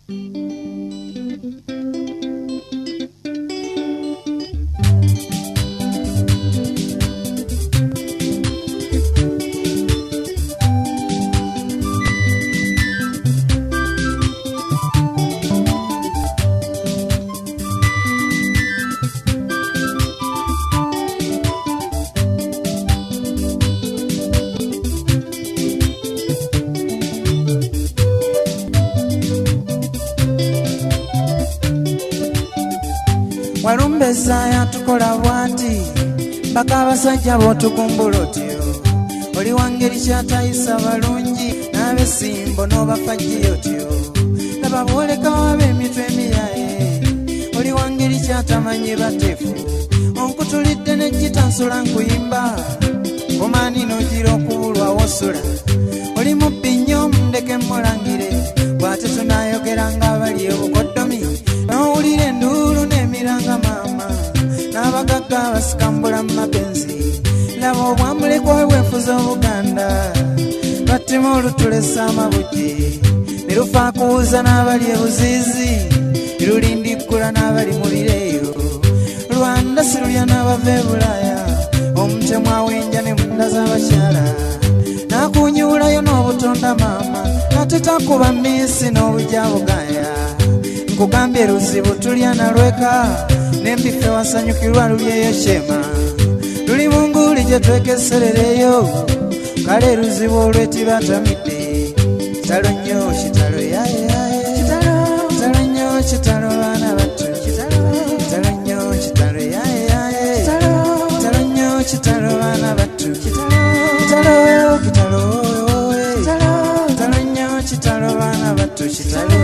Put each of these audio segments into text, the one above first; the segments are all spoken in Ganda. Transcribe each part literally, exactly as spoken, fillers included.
Walumbeza yatukola bwati mpaka abasajja b'otugumbula otyo oli wangeri kyatayisa balungi n'abesimbo n'obafajji otyo laba bwoleka w'ab'emitwe emiyaye oli wangeri kyatamanyi batefu onkutulidde n'ejjita nsula nkuyimba omaani n'ogira okubulwa wosula oli mubbi nnyo mundeke mmulangire bw'ate tunaayogera ng'abali obukoddomi n'owulira enduulu n'emiranga maama n'abagagga abasikambula mu mapenzi laba obwambulekwa bw'enfuza obuganda battema olutulesa amabujje ne lufa kuwuza n'abali ebuziizi lulindikkula n'abali mu bireeyo lwanda sirulya n'abava e bulaaya omutemu awenja ne munda z'abakyala n'akunyuulayo n'obutonda maama ate takuba miisi n'obujja bugaya nkugambye luzibu tulya nalweka n'embife wasanyukirwa lulyeyo kyema luli mu nguuli gye twekeserereyo kale luzibu olwetibatamidde kitalo nnyo kitalo yayeyaye kitalo nnyo kitalo baana battu kitalo nnyo kitalo yayeyaye kitalo nnyo kitalo baana battu kitalo kitalo kitalo nnyo kitalo baana battu kitalo.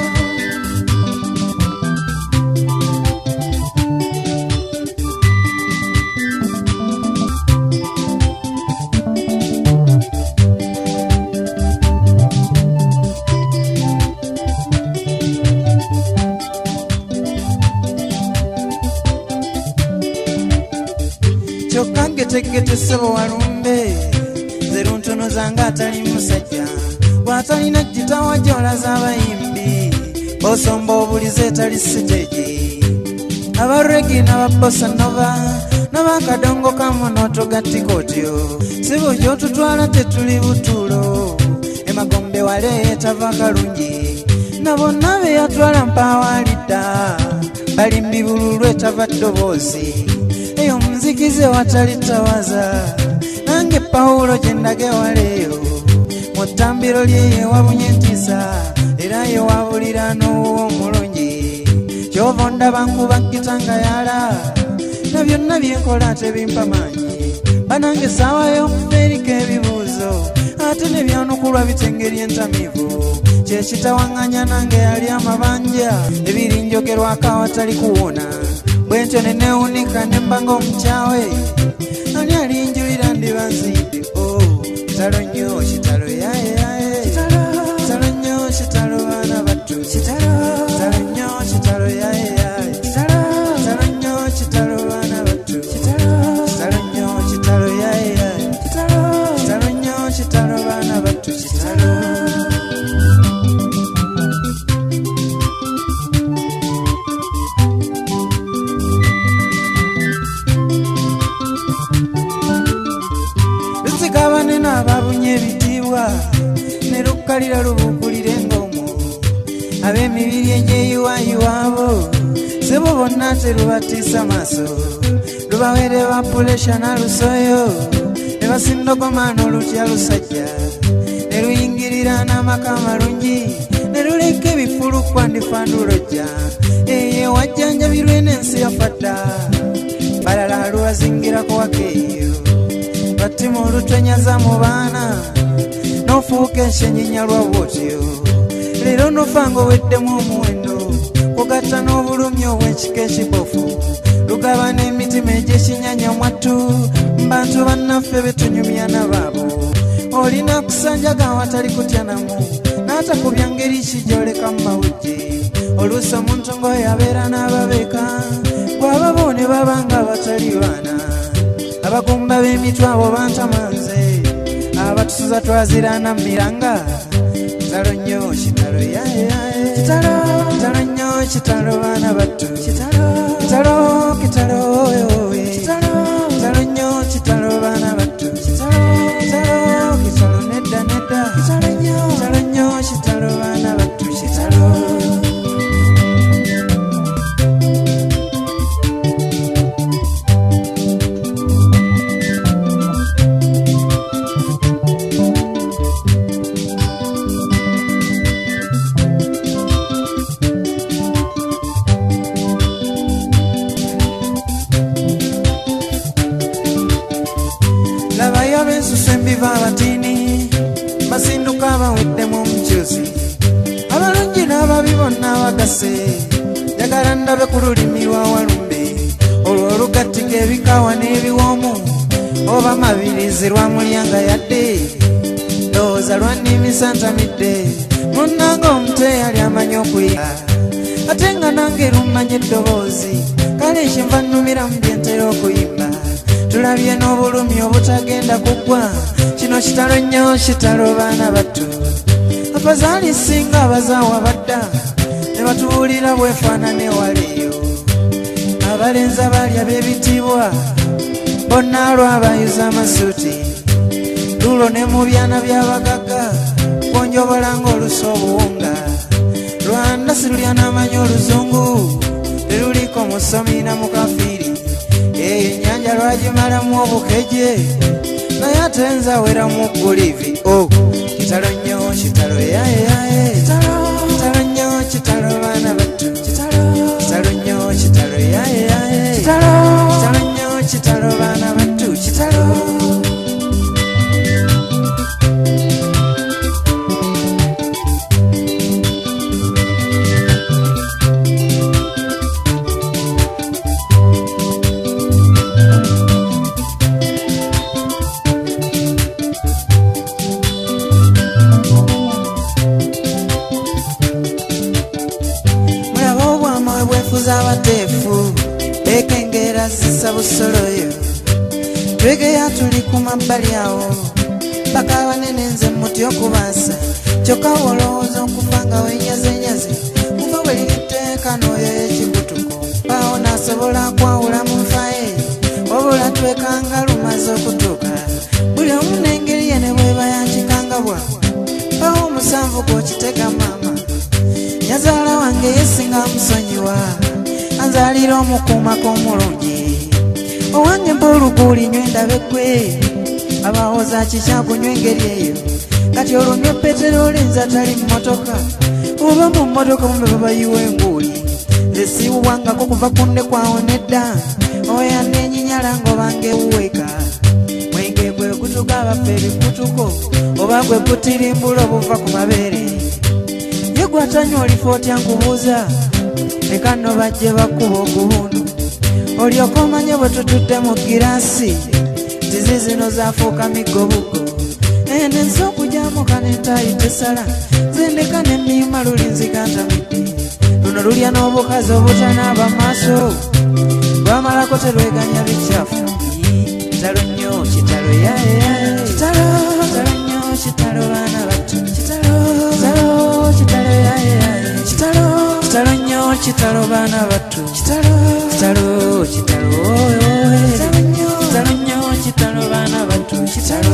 Chokange tegete sebo walumbe zeru ntono zanga atali musajja bwatalina jitawa jola z'abayimbi bosomba obulize etali siteegi abaregi n'ababossa nova n'abakadongo kamonoto gattikotyo sibo gyotutwala tetuli butulo emagombe wale etava kalungi nabo nabe yatwala mpawalidda balimbi bululu etava ddoboozi eyo mzikize watali tawaza nange Paulo jendage waleyo mutambiro lye wabunye ntisa era ye wabulira n'owo mulungi kyovonda bangu bakitanga yala na byonna byenkola tebimpa maanyi banange saawayo mferika ebibuuzo ate ne byanukulwa bitengeri entamivu kyekitawanganya nange yali amabanja ebirinjogerwako awatali kuwona bwentyo nenewunika nembanga omukyawe ani alinjulira ndiba nzidde o kitalo nnyo kitalo yayeyaye kitalo nnyo kitalo baana battu kitalo nnyo kitalo yayeyaye kitalo nnyo kitalo baana battu kitalo nnyo kitalo yayeyaye kitalo nnyo kitalo baana battu kitalo. Ababunye ebitiibwa ne lukkalira lubuukulira engomo ab'emibiri egyeyiwayiwaabo sebo bonna terubatiisa maaso lubaweere ba pulesha n'alusoyo ne basindogoma n'olutya lusajja ne luyingirira n'amaka amalungi ne luleka ebifulu kwandifandulojja eye wajjanjabirwe n'ensi yafadda balala lubazingirako wakeeyo batimu olutwenyaza mu baana n'ofuuka enshenyinya lwa bwotyo leero n'ofanga oweddemu omuwendo kugatta n'obulumi obw'ekika ekibofu lugaba n'emitima egy'ekinyanya mwattu mbantu bannaffe betunyumya nabaabo olina kusanjaga awatali kutya namu n'atakubya ngeri ki gy'oleka mu mawujje oluusi omuntu ng'oyo abeera n'ababeeka gw'ababo ne babanga abatali baana abagumba b'emitwe abo bantamanze abatusuza twazirana miranga kitalo nnyo kitalo yayeyaye kitalo kitalo bana battu kitalo kitalo kitalo kitalo kitalo nnyo kitalo bana battu kitalo kitalo kitalo nedda nedda kitalo nnyo kitalo nnyo kitalo bana battu kitalo Abatini basinduka bawedde mu mukyuzi abalungi n'ababi bonna bagase njagala ndabe ku lulimi lwa walumbe olwo olugattika ebikawa n'ebiwoomu oba mabirizi lwamulyanga yadde ndowooza lwannimisa ntamidde munnanga omute yali amanyi okuyiga ate nga nange lummanye eddoboozi kale ekinva nnumira mu bye ntera okuyimba tulabye n'obulumi obutagenda kuggwa kino kitalo nnyo kitalo baana battu abazaali singa abazaawa badda ne batubuulira bwefaanane waliyo abalenzi abalya b'ebitiibwa bonna lwabayuza amasuuti lulo ne mu byana by'abagagga bwonjobola ng'olusa obuwunga lwanda sirulya n'amanyi oluzungu teruliko musomi na mukafiiri eyo ennyanja lwagimalamu obukeje naye ate nzawera mu gulivi o kitalo nnyo kitalo yayeyaye kitalo nnyo kitalo baana battu kitalo nnyo kitalo yayeyaye kitalo nnyo kitalo baana battu kitalo abateefu ekengera zisa busoloyo twegeya tuli ku mabbali awo paka abanene nze muti okubaasa kyokka olowooza okufa nga wenyazenyaze kuva bwe liteeka n'oyo y'ekikutuko bawo nasobola kwawula mu nfaye wabula twekanga lumaze okutuuka buli omu n'engeri ye ne bweba yankikangabwa bawo omusanvu gw'okitega maama yazaala wange yesinga musonyiwa anzalira omukuumako omulungi owange mpoluguuli nywe ndabe gwe abawoza kikyakunywa engeri eyo kati olumye peteroli nze atali mmotoka oba mu mmotoka mumbe babayiwa enguuli nze siiwuwangako kuva kunde kwawo nedda oya nenyinyala ng'obange ewuweka mwenge gwe gutuga abaffe ebikutuko oba gwe gutirimbula obuva ku mabeere ye gwatanywa olifa otya nkubuuza leka nno bajje bakuba ogubundu olyoka omanye bwe tutudde mu giraasi tizi zino zaafuuka migobugo ene nsi okugyamuka n'entaayi tesala zendeka n'emmiima luli nzigantamidde luno lulya n'obukazi obutanaaba maaso lwamalako terweganya bikyafu kitalo nnyo kitalo yayeyaye kitalo nnyo kitalo baana battu kitalo kitalo yayeyaye kitalo kitalo nnyo kitalo baana battu kitalo kitalo kitalo kitalo nnyo kitalo baana battu kitalo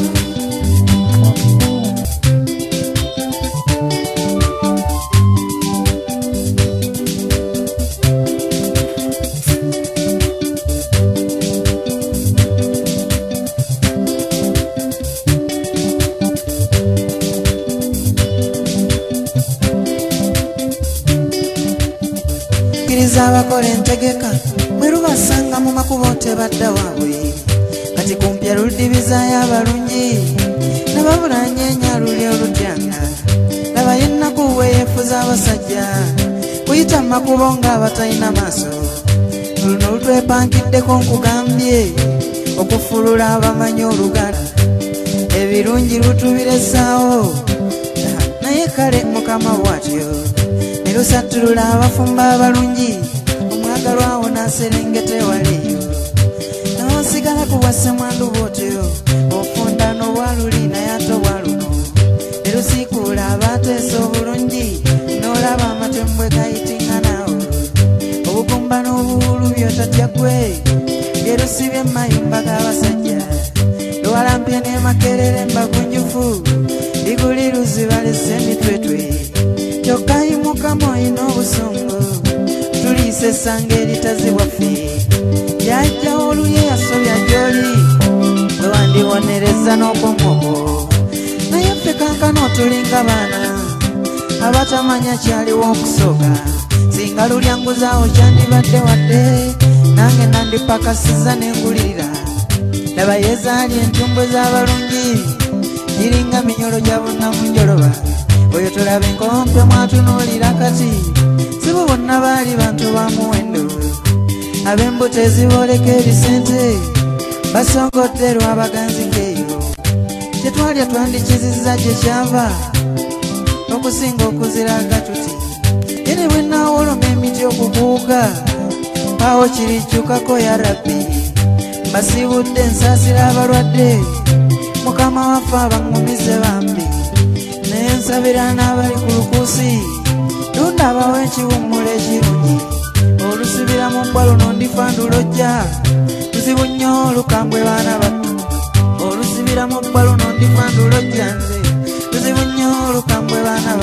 abakola entegeka bwe lubasanga mu makubo tebadda waabwe kati kumpya ludibizayo abalungi nababulanyenya luli olutyanga laba yennaku weyefuza abasajja kuyita mu makubo ng'abatalina maaso luno lutwepankiddeko nkugambye okufulula abamanyi olugala ebirungi lutubiresaawo naye kale mukama bw'atyo ne lusattulula abafumba abalungi omwagalwawo n'aserengete waliyo n'osigala kuwase mwandu bw'otyo ofunda n'obwaluli naye ate obwaluno ne lusiikuula abaateesa obulungi n'olaba amatembwe gayitingana Lugamba n'obuwulu byotatya gwe byelusibye mayumba g'abasajja Luwalampye ne Makerere mbagunjufu liguli luzibalese emitwetwe kyokka yimukamu olina obusungu tuliise essanga eritazibwaffe jajja oluye yasobya gy'oli bwe wandibonereza n'okwomwoko naye ffe kankano tulinga baana abatamanya kyaliwo okusooka singa lulyanguzaawo kyandibadde wadde nange nandipakasiza n'engulirira laba yezaali entumbwe z'abalungi giringa minyolo gya bunnamunjoloba oyo tolaba enkompe mwatunuulira kati sibo bonna baali bantu ba muwendo ab'embuto ezibooleka ebisente basongodde lw'abaganzi ngeeyo kyetwalya twandikizizza gye kyava okusinga okuziraga tuti ere bwe naawoloma emiti okubuuka awo kirijjukako ya rabbi mbasibudde nsaasira abalwadde mukama waffe abangumize bambi naye nsabira n'abali ku lukuusi tunda abawo ekiwummula ekirungi olusibira mu bbwa luno ndifandula ojja luzibu nnyo olukambwe baana battu olusibira mu bbwa luno ndifandula ojja nze luzibu nnyo olukambwe baana